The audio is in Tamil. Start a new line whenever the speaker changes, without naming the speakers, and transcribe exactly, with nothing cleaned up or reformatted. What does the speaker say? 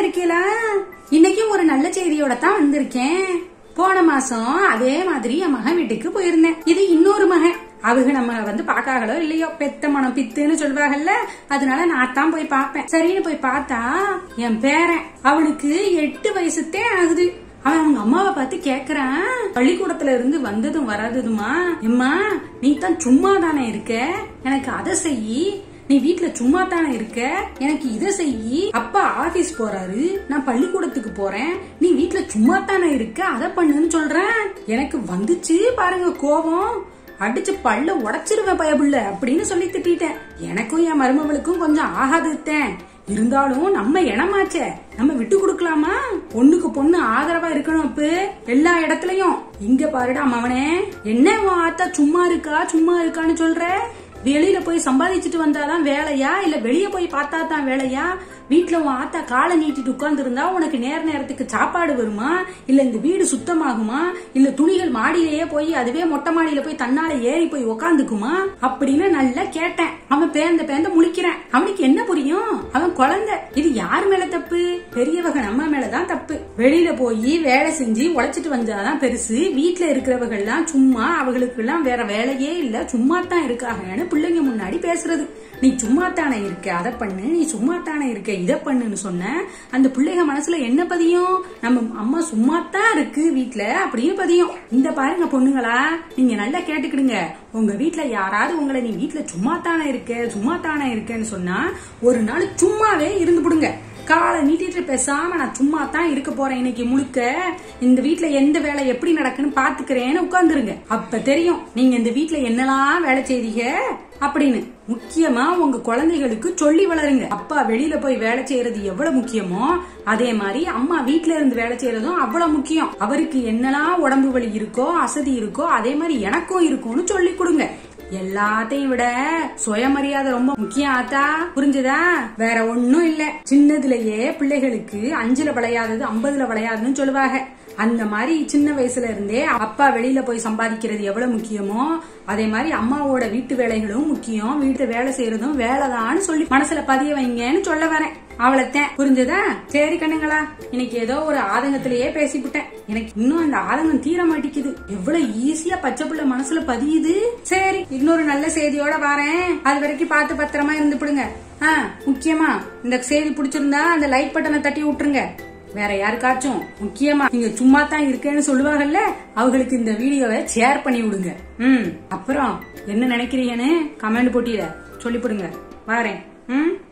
இருக்கீங்களா? இன்னைக்கும் ஒரு நல்ல செய்தியோட தான் வந்திருக்கேன். போன மாசம் அதே மாதிரி என் மகன் வீட்டுக்கு போயிருந்தேன். இது இன்னொரு மகன். அவங்க நம்ம வந்து பாக்காங்களோ இல்லையோ, பெத்த மனம் பித்துன்னு சொல்லுவாங்கல்ல, அதனால நான் தான் போய் பாப்பேன். சரின்னு போய் பார்த்தா என் பேரன், அவனுக்கு எட்டு வயசுத்தே ஆகுது. அவன் அவங்க அம்மாவை பார்த்து கேக்குறான், பள்ளிக்கூடத்துல இருந்து வந்ததும் வராததுமா, எம்மா நீ தான் சும்மா தானே இருக்க, எனக்கு அதை செய்யி, நீ வீட்டுல சும்மா தானே இருக்க, எனக்கு இதை செய்யி, அப்பா ஆபீஸ் போறாரு, நான் பள்ளிக்கூடத்துக்கு போறேன், நீ வீட்டுல சும்மா தானே இருக்க, அதை பண்ணுன்னு சொல்றேன். எனக்கு வந்துச்சு பாருங்க கோபம், அடிச்சு பல்ல உடைச்சிருவேன் பயபுள்ள அப்படின்னு சொல்லி திட்டேன். எனக்கும் என் மருமகளுக்கும் கொஞ்சம் ஆகாதுத்தேன், இருந்தாலும் நம்ம இனமாச்சே, நம்ம விட்டு கொடுக்கலாமா? பொண்ணுக்கு பொண்ணு ஆதரவா இருக்கணும். அப்ப எல்லா இடத்துலயும் இங்க பாருடா மவனே, என்ன ஆத்தா சும்மா இருக்கா சும்மா இருக்கான்னு சொல்ற, வெளியில போய் சம்பாதிச்சுட்டு வந்தாதான் வேலையா, இல்ல வெளிய போய் பார்த்தா தான் வேலையா? வீட்டுல உன் ஆத்தா காலை நீட்டிட்டு உட்கார்ந்து இருந்தா உனக்கு நேர நேரத்துக்கு சாப்பாடு வருமா, இல்ல இந்த வீடு சுத்தமாகுமா, இல்ல துணிகள் மாடியிலேயே போய் அதுவே மொட்டை மாடியில போய் தன்னால ஏறி போய் உக்காந்துக்குமா அப்படின்னு நல்லா கேட்டேன். அவன் பேந்த பேந்த முழிக்கிறான். அவனுக்கு என்ன புரியும்? அவன் குழந்தை. இது யார் மேல தப்பு? பெரியவங்க நம்ம மேலதான் தப்பு. வெளியில போய் வேலை செஞ்சு உழைச்சிட்டு வந்தாதான் பெருசு. வீட்டுல இருக்கிறவங்க எல்லாம் சும்மா, அவங்களுக்கு எல்லாம் வேற வேலையே இல்ல, சும்மா தான் இருக்காங்கன்னு பிள்ளைங்க முன்னாடி பேசுறது. நீ சும்மா தானே இருக்க, அதை பண்ணு, நீ சும்மா தானே இருக்க, இதை பண்ணுன்னு சொன்ன அந்த பிள்ளைங்க மனசுல என்ன பதியும்? நம்ம அம்மா சும்மா தான் இருக்கு வீட்டுல அப்படின்னு பதியும். இந்த பாருங்க பொண்ணுங்களா, நீங்க நல்லா கேட்டுக்கிடுங்க. உங்க வீட்டுல யாராவது உங்களை நீ வீட்டுல சும்மா தானே இருக்க சும்மா தானே இருக்கேன்னு சொன்னா ஒரு நாள் சும்மாவே இருந்து விடுங்க. காலை நீட்டிட்டு பேசாம நான் சும்மா தான் இருக்க போறேன் இன்னைக்கு முழுக்க, இந்த வீட்டுல எந்த வேலை எப்படி நடக்குன்னு பாத்துக்கிறேன்னு உட்கார்ந்துருங்க. அப்ப தெரியும் நீங்க இந்த வீட்டுல என்னெல்லாம் வேலை செய்றீங்க அப்படின்னு. முக்கியமா உங்க குழந்தைகளுக்கு சொல்லி வளருங்க. அப்பா வெளியில போய் வேலை செய்யறது எவ்வளவு முக்கியமோ அதே மாதிரி அம்மா வீட்டுல இருந்து வேலை செய்யறதும் அவ்வளவு முக்கியம். அவருக்கு என்னெல்லாம் உடம்பு வலி இருக்கோ, அசதி இருக்கோ, அதே மாதிரி எனக்கும் இருக்கும்னு சொல்லி கொடுங்க. எல்லாத்தையும் விட சுயமரியாதை ரொம்ப முக்கியம் ஆத்தா, புரிஞ்சுதா? வேற ஒன்னும் இல்ல. சின்னதுலயே பிள்ளைகளுக்கு அஞ்சுல விளையாதது ஐம்பதுல விளையாதுன்னு சொல்லுவாங்க. அந்த மாதிரி சின்ன வயசுல இருந்தே அப்பா வெளியில போய் சம்பாதிக்கிறது எவ்வளவு முக்கியமோ அதே மாதிரி அம்மாவோட வீட்டு வேலைகளும் முக்கியம். வீட்டு வேலை செய்யறதும் வேலைதான்னு சொல்லி மனசுல பதிய வைங்கன்னு சொல்ல வரேன். அவளத்தான், புரிஞ்சதா? சரி கண்ணுங்களா, இன்னைக்கு ஏதோ ஒரு ஆதங்கத்திலேயே பேசிவிட்டேன். எனக்கு இன்னும் அந்த ஆதங்கம் தீர மாட்டேங்குது. எவ்வளவு ஈஸியா பச்சை புள்ள மனசுல பதியுது. சரி, இன்னொரு நல்ல செய்தியோட வரேன். அது வரைக்கும் பார்த்து பத்திரமா இருந்துடுங்க. ஆஹ் முக்கியமா இந்த செய்தி பிடிச்சிருந்தா அந்த லைக் பட்டனை தட்டி விட்டுருங்க. வேற யாருக்காச்சும் முக்கியமா நீங்க சும்மா தான் இருக்கேன்னு சொல்லுவாங்கல்ல, அவங்களுக்கு இந்த வீடியோவை ஷேர் பண்ணி விடுங்க. ம் அப்புறம் என்ன நினைக்கிறீங்கன்னு கமெண்ட் போட்டியில சொல்லிவிடுங்க. வரேன். ம்